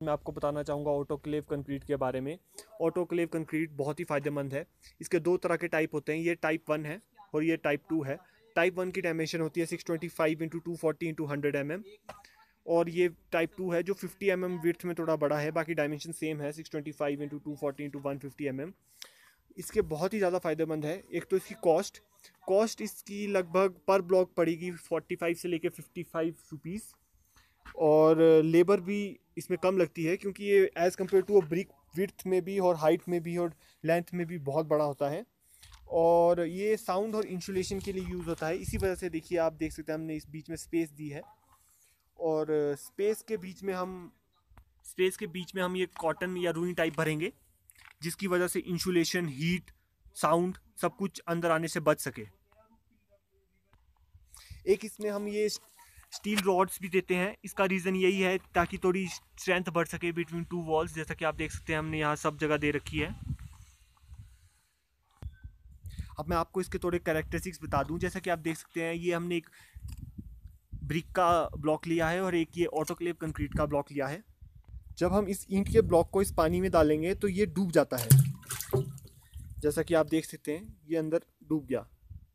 मैं आपको बताना चाहूँगा ऑटोक्लेव कंक्रीट के बारे में। ऑटोक्लेव कंक्रीट बहुत ही फ़ायदेमंद है। इसके दो तरह के टाइप होते हैं, ये टाइप 1 है और ये टाइप 2 है। टाइप 1 की डायमेंशन होती है 625 इंटू 240 इंटू 100 mm, और ये टाइप 2 है जो 50 mm विड्थ में थोड़ा बड़ा है, बाकी डायमेंशन सेम है 625 इंटू 240 इंटू 150 mm। इसके बहुत ही ज़्यादा फ़ायदेमंद है। एक तो इसकी कॉस्ट इसकी लगभग पर ब्लॉक पड़ेगी 45 से लेके 55 रुपीज़, और लेबर भी इसमें कम लगती है क्योंकि ये as compare to brick width में भी और हाइट में भी और लेंथ में भी बहुत बड़ा होता है, और ये साउंड और इंसुलेशन के लिए यूज़ होता है। इसी वजह से देखिए, आप देख सकते हैं हमने इस बीच में स्पेस दी है, और स्पेस के बीच में हम ये कॉटन या रूई टाइप भरेंगे, जिसकी वजह से इंसुलेशन, हीट, साउंड सब कुछ अंदर आने से बच सके। एक इसमें हम ये स्टील रॉड्स भी देते हैं। इसका रीज़न यही है ताकि थोड़ी स्ट्रेंथ बढ़ सके बिटवीन टू वॉल्स। जैसा कि आप देख सकते हैं हमने यहाँ सब जगह दे रखी है। अब मैं आपको इसके थोड़े कैरेक्टरिस्टिक्स बता दूं। जैसा कि आप देख सकते हैं, ये हमने एक ब्रिक का ब्लॉक लिया है और एक ये ऑटोक्लेव कंक्रीट का ब्लॉक लिया है। जब हम इस ईंट के ब्लॉक को इस पानी में डालेंगे तो ये डूब जाता है। जैसा कि आप देख सकते हैं, ये अंदर डूब गया।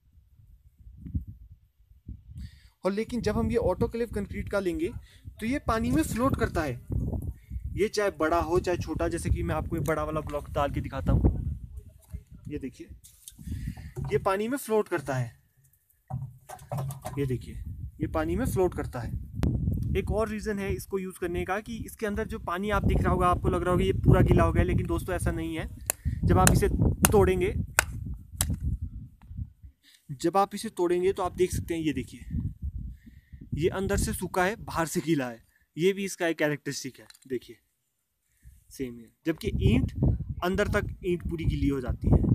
और लेकिन जब हम ये ऑटोक्लेव कंक्रीट का लेंगे तो ये पानी में फ्लोट करता है। ये चाहे बड़ा हो चाहे छोटा। जैसे कि मैं आपको एक बड़ा वाला ब्लॉक डाल के दिखाता हूँ। ये देखिए, ये पानी में फ्लोट करता है। ये देखिए, ये पानी में फ्लोट करता है। एक और रीज़न है इसको यूज़ करने का कि इसके अंदर जो पानी आप दिख रहा होगा, आपको लग रहा होगा ये पूरा गीला हो गया, लेकिन दोस्तों ऐसा नहीं है। जब आप इसे तोड़ेंगे तो आप देख सकते हैं, ये देखिए, ये अंदर से सूखा है, बाहर से गीला है। ये भी इसका एक कैरेक्टरिस्टिक है। देखिए, सेम है। जबकि ईंट अंदर तक ईंट पूरी गीली हो जाती है।